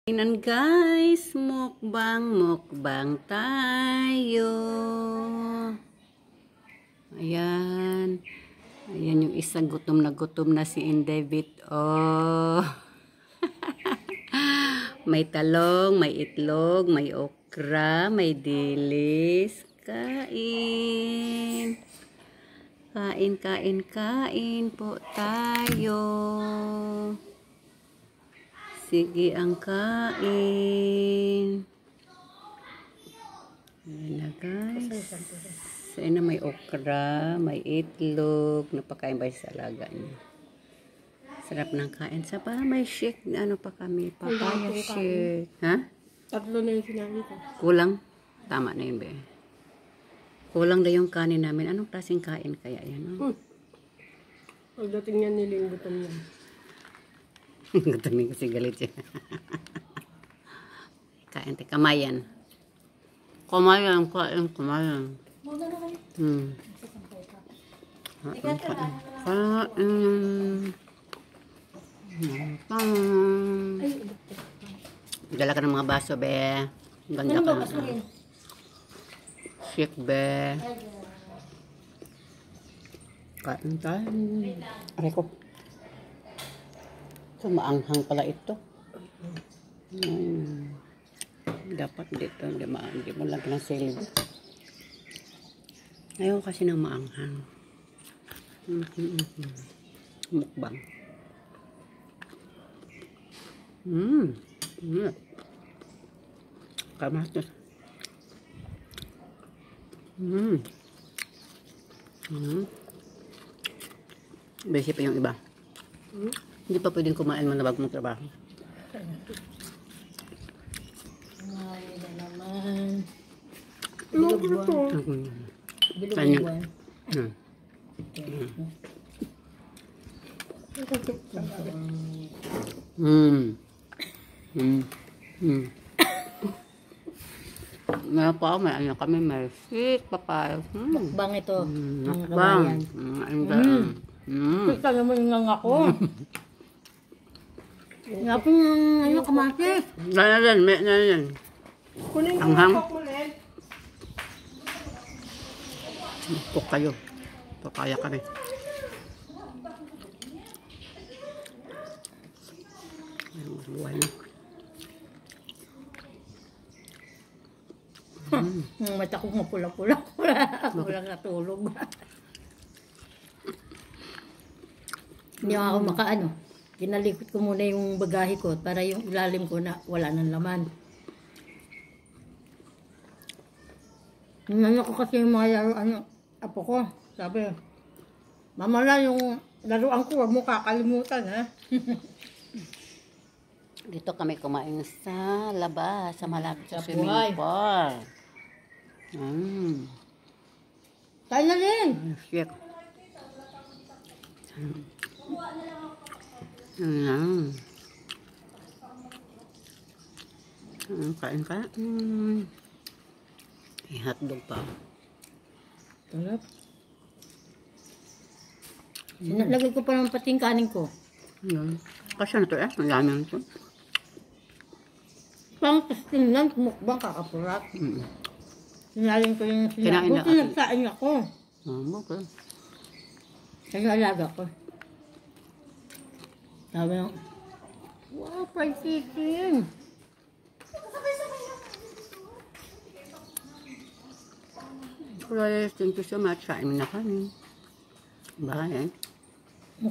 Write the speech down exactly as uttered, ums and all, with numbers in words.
Tingnan guys, mukbang, mukbang tayo. Ayan. Ayan yung isa, gutom na gutom na si Indebit. Oh. May talong, may itlog, may okra, may dilis. Kain. Kain, kain, kain po tayo. Sige ang kain. Ayan na guys. Ayan na, may okra, may itlog. Napakain ba sa alaga niya? Sarap ng kain. Sa pa, may shake. Ano pa kami? Papaya shake. Ha? Tatlo na yung sinabi ko. Kulang? Tama na yun ba? Kulang na yung kanin namin. Anong klaseng kain kaya yan? No? Hmm. Pagdating yan niling gutom yan. Gutom niya kasi galit siya. Kain tayo. Kamayan. Kamayan. Kain. Kamayan. Muna na kayo. Hmm. Kain. Kain. Kain. Dala ka ng mga baso, be. Ganda ka na. Shake, be. Kain tayo. Aray ko. So, maanghang pala ito. Hmm. Dapat dito, hindi, ma hindi mo lang ng silid. Ayaw kasi ng maanghang. Mm -hmm. Mukbang. Hmm. Mm. Kamatis. Hmm. Hmm. Besi pa yung iba. Hmm? Hindi pa pwedeng kumain mo na bago mong trabaho. Ay, na naman. Bilog ito. Bilog buwan. Hmm. Hmm. Hmm. May pa, may ano kami, may sweet papaya. Hmm. Mukbang ito. Hmm. Mukbang. Hmm. Hmm. Kita naman yung ako. Nga po yung ano, kamatis. Dala yan, may na yan. Kunin ko Anghang. yung ulit. Puk kayo. Papaya kami. Ayun, buhay na. Hmm. Yung mata ko mapula-pula. Wala katulog. Hindi ako makaano. Kinalikot ko muna yung bagahe ko para yung ilalim ko na wala ng laman. Nana ko kasi yung mga laro, ano, apo ko. Sabi, mama na yung laruan ko, huwag mo kakalimutan, ha? Dito kami kumain sa labas, sa malapit sa Sa swimming buhay. pool. Mm. Tayo na rin! Shit. Ayan. Ayan, kain ka. Mm. May hotdog pa. Sarap. Sinalagay ko pa ng pating kanin ko. Ayan. Kasi na ito eh. Ang dami na ito. Pang tingnan, mukbang kakapurat. Mm. Sinalin ko yung Kinain sinabot. na- Buti nagsain ako. Oh, okay. Kaya alaga ko. Sabi nyo, wow, fried chicken. Guys, thank you so much. Kain na kami. Bye.